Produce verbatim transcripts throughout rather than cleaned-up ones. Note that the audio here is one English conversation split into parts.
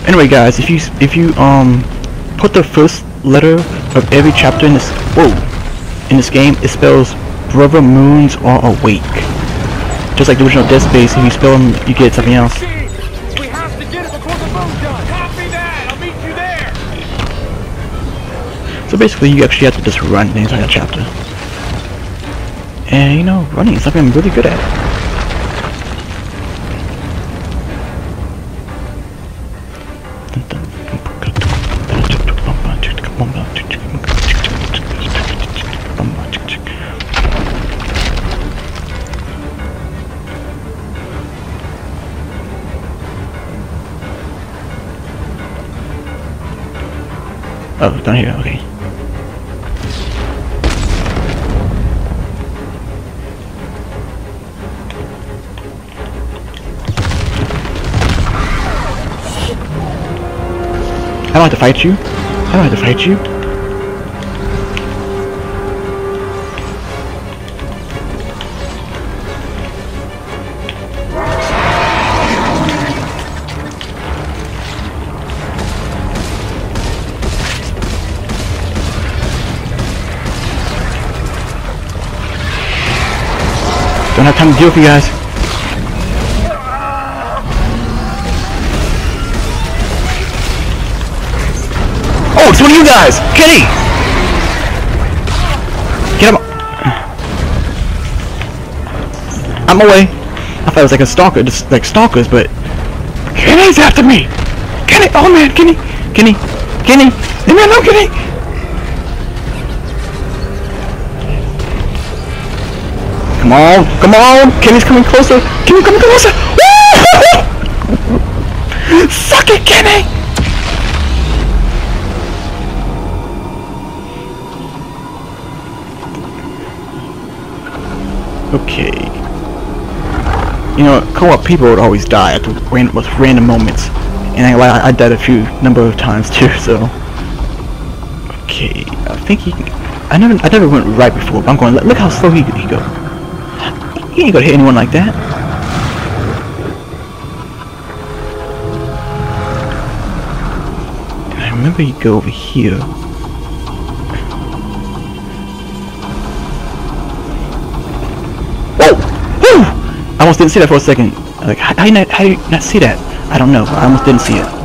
Anyway, guys, if you if you um put the first letter of every chapter in this whoa in this game, it spells brother moons are awake. Just like the original Dead Space, if you spell them, you get something else. We have to get it before the moon does. Copy that. I'll meet you there. So basically, you actually have to just run the entire chapter. And you know, running is something I'm really good at. Oh, down here, okay. I don't have to fight you. I don't have to fight you. Don't have time to deal with you guys. Oh, it's one of you guys! Kenny! Get him! I'm away. I thought it was like a stalker, just like stalkers, but Kenny's after me! Kenny! Oh man, Kenny! Kenny! Kenny! Leave me alone, Kenny! Come on! Come on! Kenny's coming closer! Kenny coming closer! Woo! Suck it, Kenny! Okay. You know, co-op people would always die at the ran most random moments, and I, I died a few number of times too. So, okay, I think he. I never, I never went right before. But I'm going. Look how slow he he go. He ain't gonna hit anyone like that. And I remember you go over here. I almost didn't see that for a second. Like, how, how, you not, how do you not see that? I don't know. I almost didn't see it.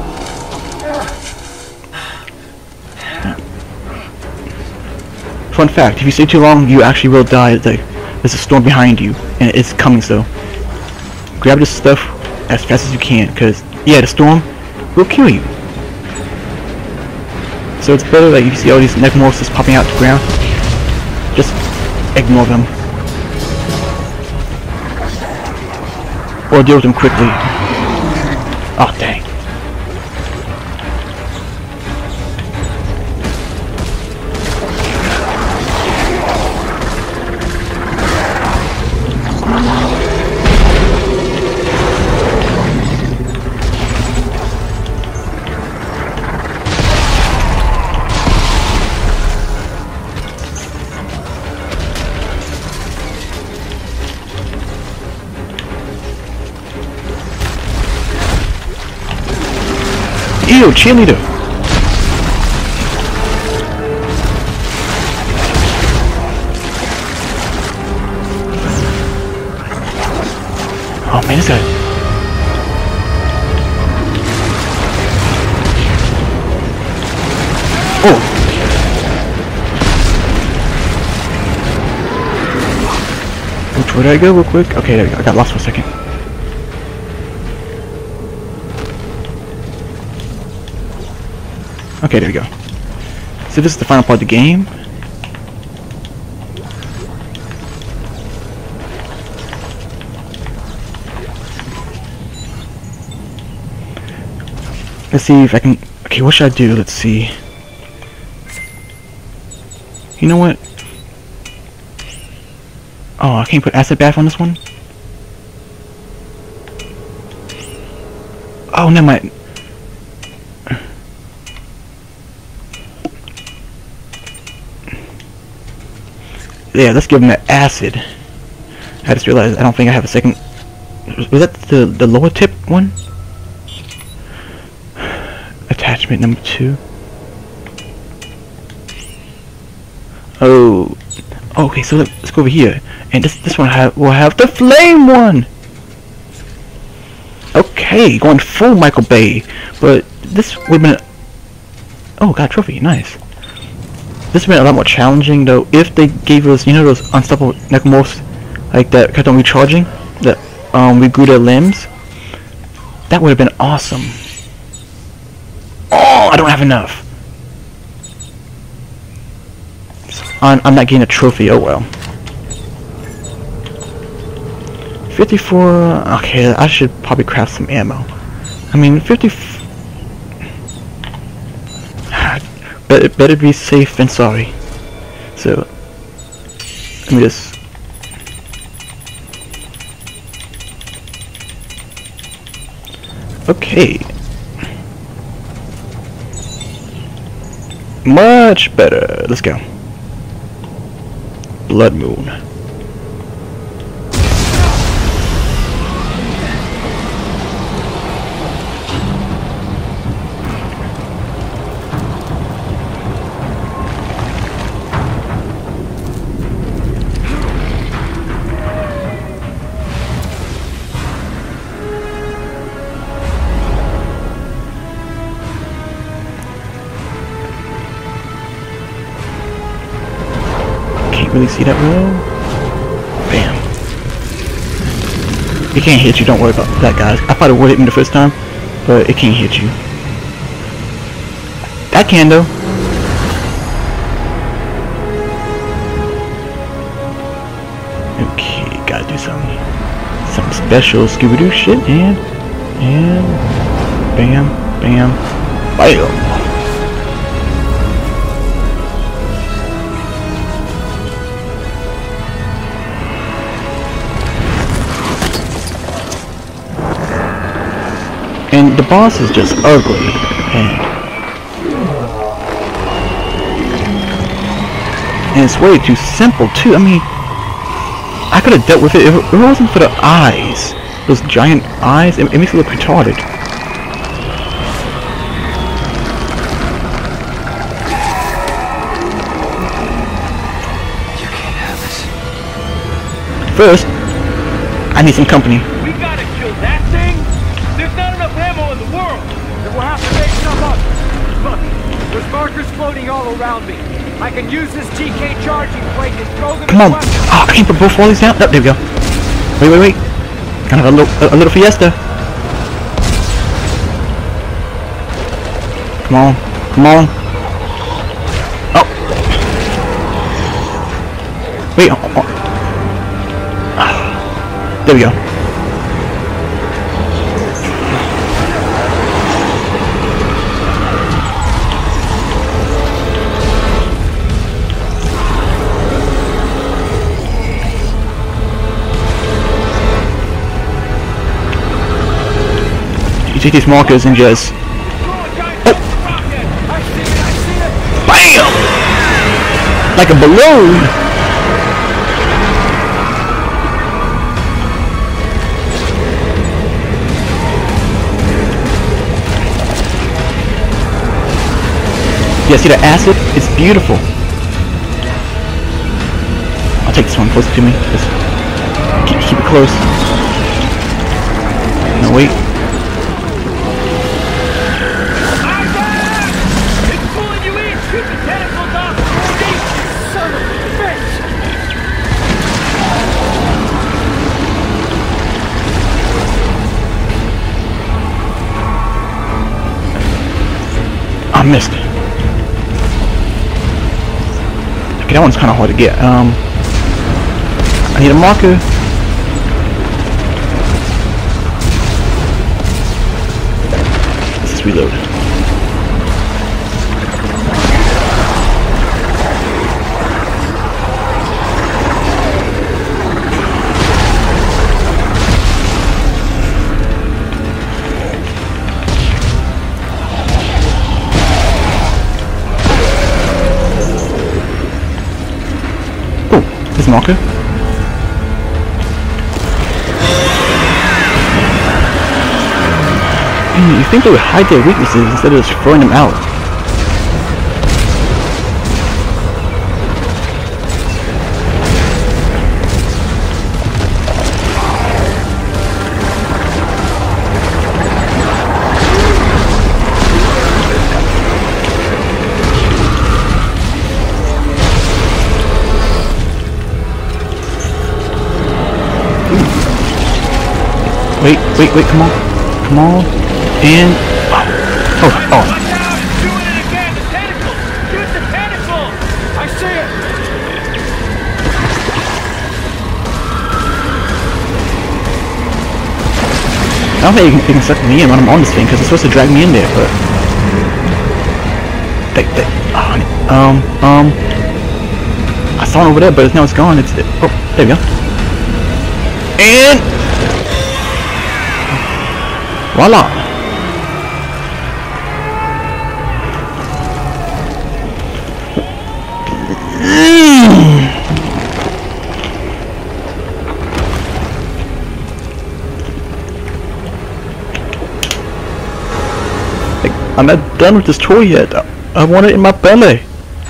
Fun fact, if you stay too long, you actually will die. Like, there's a storm behind you, and it's coming, so grab this stuff as fast as you can, because, yeah, the storm will kill you. So it's better, like, if you see all these necromorphs popping out the ground, just ignore them. Or deal with them quickly. Oh, dang. Ew, cheerleader! Oh man, this guy. Oh! Which way did I go real quick? Okay, there we go. I got lost for a second. Okay, there we go. So this is the final part of the game. Let's see if I can... Okay, what should I do? Let's see. You know what? Oh, I can't put acid bath on this one? Oh, never mind. Yeah, let's give him that acid. I just realized I don't think I have a second. Was that the the lower tip one? attachment number two. Oh, okay. So let's go over here, and this this one have will have the flame one. Okay, going full Michael Bay, but this would have been. Oh, got a trophy. Nice. This would have been a lot more challenging though if they gave us, you know, those unstoppable necromorphs, like that kept on recharging, that um regrew their limbs. That would have been awesome. Oh, I don't have enough. I'm, I'm not getting a trophy. Oh well. fifty-four. Okay, I should probably craft some ammo. I mean, fifty. But it better be safe than sorry. So let me just. Okay. Much better. Let's go. Blood Moon. Really see that well? Bam. It can't hit you, don't worry about that, guys. I probably would hit me the first time, but it can't hit you. That can though. Okay, gotta do something. Something special, Scooby-Doo shit, and and bam, bam, bam. And the boss is just ugly, and, and it's way too simple too. I mean, I could have dealt with it if it wasn't for the eyes, those giant eyes. It, it makes it look retarded. You can't have this. First, I need some company. We gotta kill that thing. There's not enough ammo in the world. Then we'll have to make some up. Look, there's markers floating all around me. I can use this G K charging plate and throw them. Come on! in Ah, oh, I can't put both volleys down. Oh, there we go. Wait, wait, wait. Kind of a little, a, a little fiesta. Come on, come on. Oh. Wait. Oh, oh. Ah. There we go. You take these markers and just. Oh. Bam! Like a balloon! Yeah, see that acid? It's beautiful. I'll take this one closer to me. Just keep, keep it close. No, wait. I missed it. Okay, that one's kind of hard to get. Um, I need a marker. Let's just reload. Marker. Hmm, you think they would hide their weaknesses instead of just throwing them out? Wait, wait, wait, come on. Come on. And... Oh, oh, oh. Watch out! It's doing it again! The tentacles! Shoot the tentacles! I see it! I don't think you can, you can suck me in when I'm on this thing, because it's supposed to drag me in there, but... They, they, oh, um, um... I saw it over there, but now it's gone. It's... It, oh, there we go. And... Voila! I'm not done with this toy yet. I, I want it in my belly.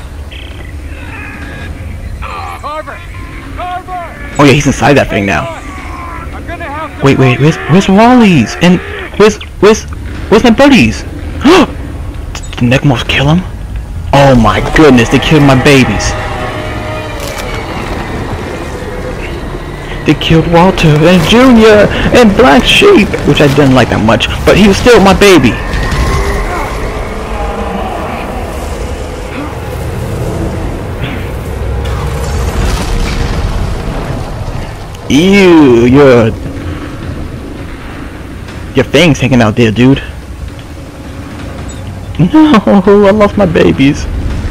Carver! Carver! Oh yeah, he's inside that thing now. I'm gonna have to Wait, wait, where's where's Wally's? And where's where's where's my buddies? Did the Necromorphs kill him? Oh my goodness, they killed my babies. They killed Walter and Junior and Black Sheep, which I didn't like that much, but he was still my baby. Ew, your your fangs hanging out there, dude. No, I lost my babies.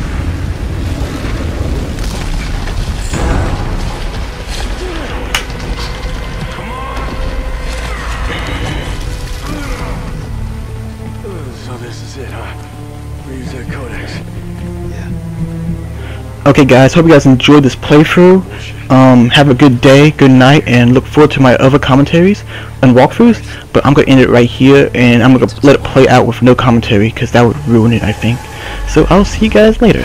So this is it, huh? We use that codex. Okay guys, hope you guys enjoyed this playthrough. Um, have a good day, good night, and look forward to my other commentaries and walkthroughs. But I'm going to end it right here, and I'm going to let it play out with no commentary, because that would ruin it, I think. So I'll see you guys later.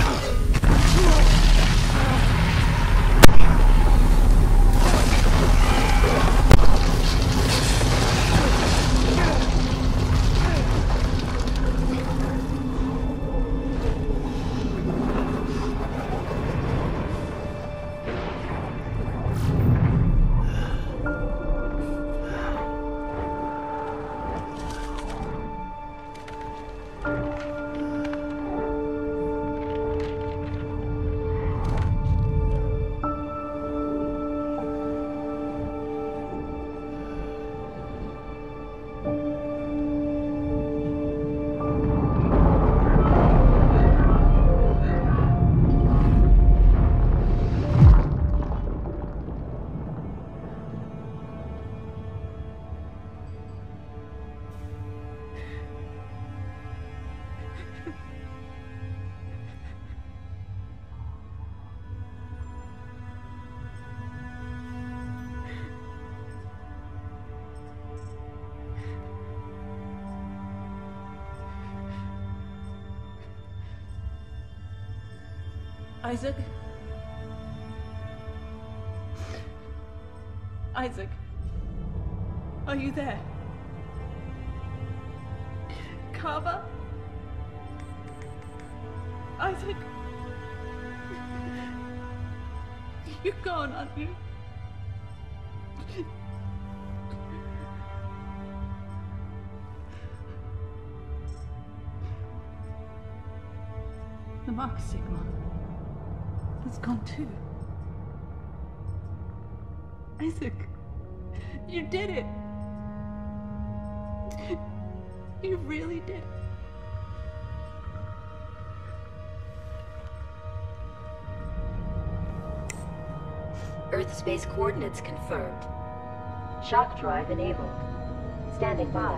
Isaac? Isaac? Are you there? Carver? Isaac? You're gone, aren't you? The Mark Sigma. It's gone too. Isaac, you did it. You really did it. Earth space coordinates confirmed. Shock drive enabled. Standing by.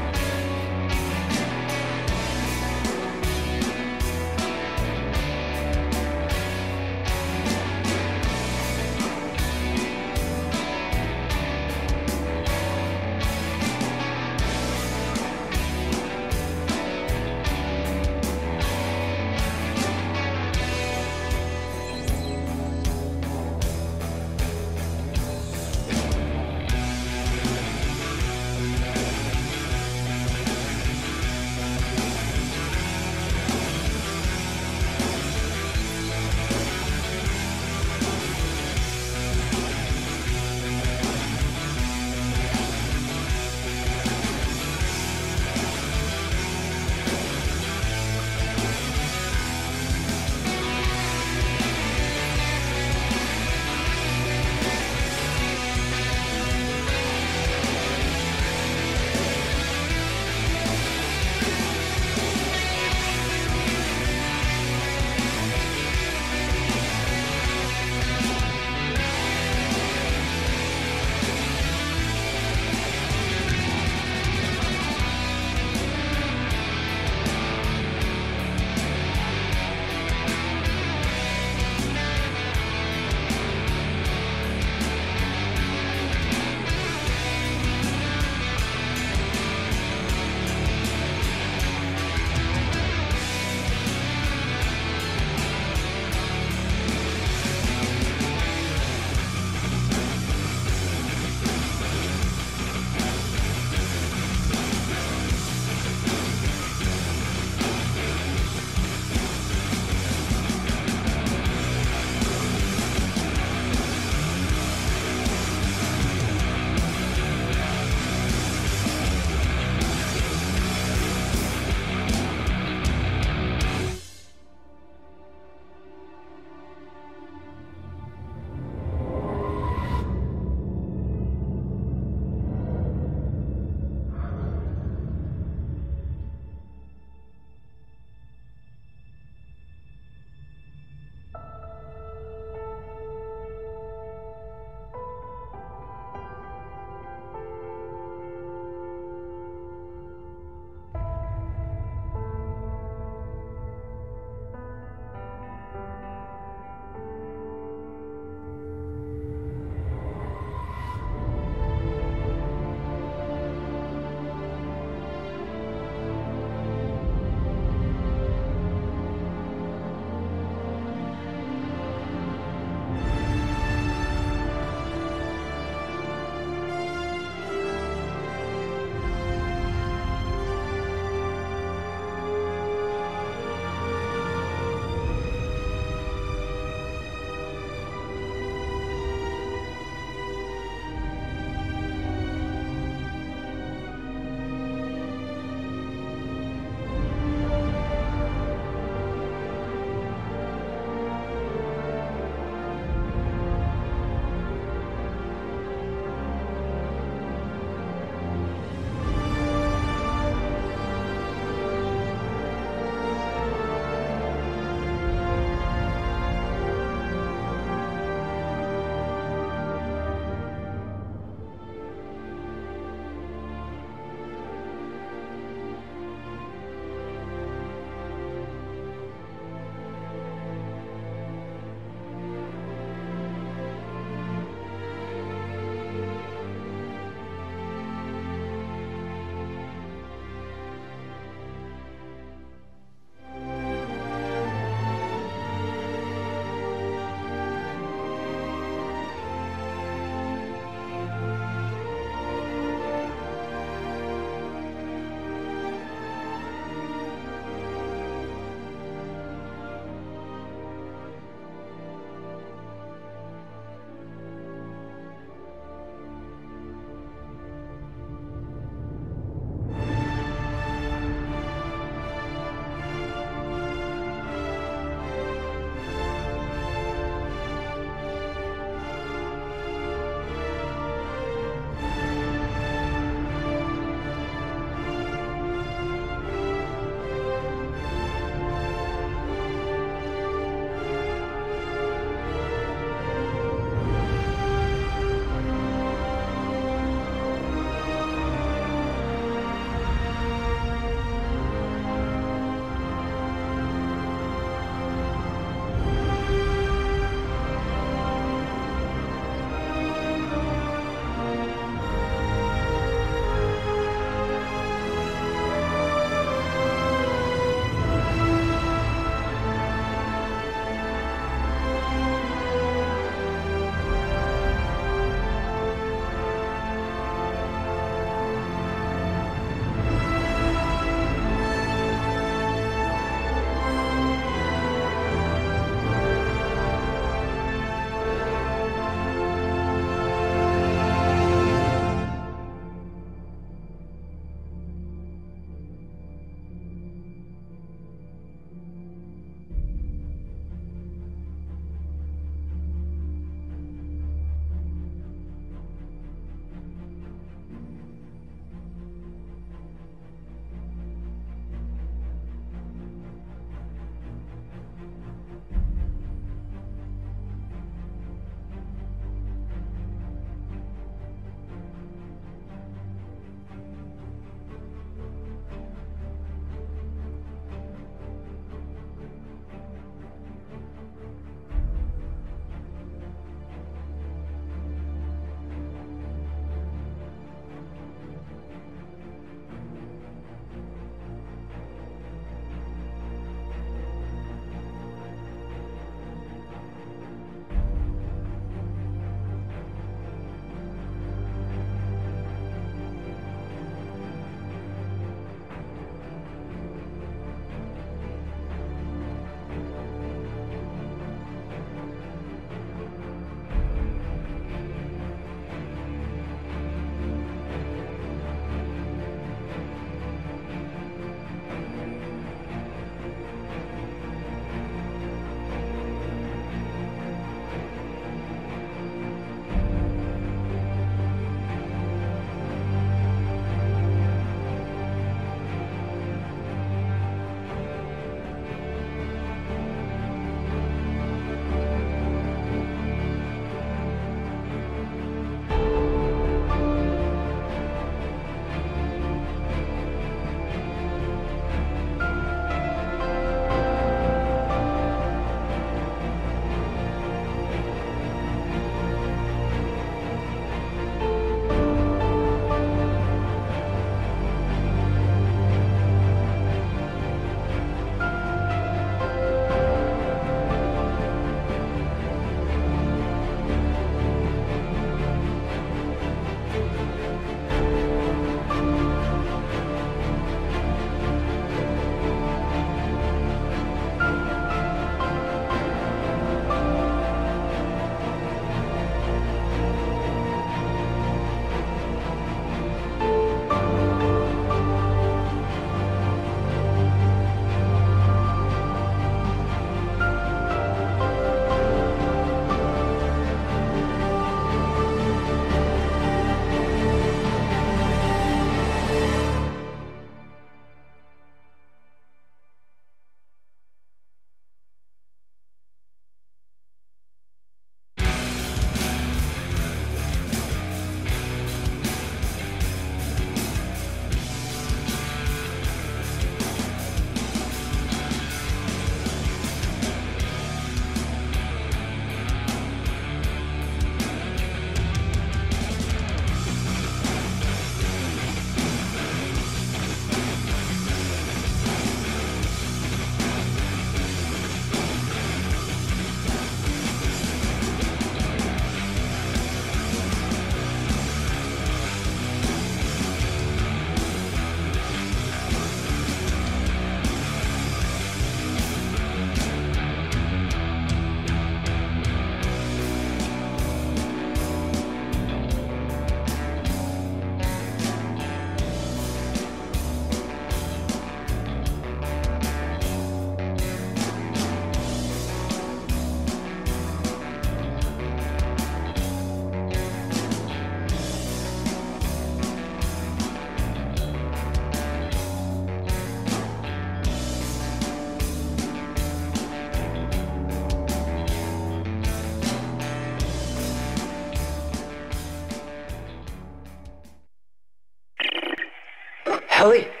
Ellie?